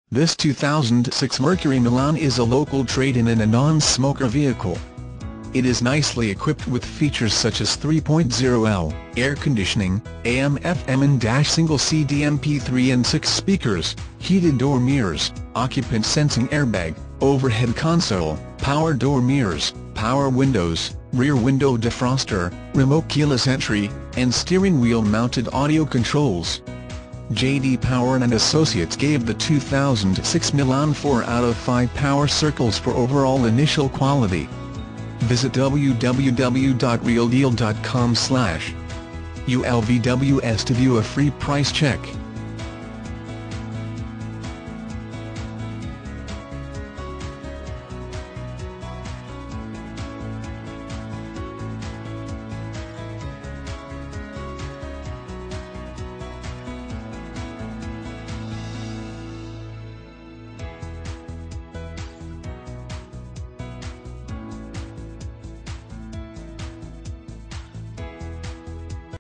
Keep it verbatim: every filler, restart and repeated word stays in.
This two thousand six Mercury Milan is a local trade-in and a non-smoker vehicle. It is nicely equipped with features such as three point oh L, air conditioning, A M F M and dash single C D M P three and six speakers, heated door mirrors, occupant sensing airbag, overhead console, power door mirrors, power windows, rear window defroster, remote keyless entry, and steering wheel mounted audio controls. J D Power and Associates gave the two thousand six Milan four out of five power circles for overall initial quality. Visit w w w dot real deal dot com slash U L V W S to view a free price check.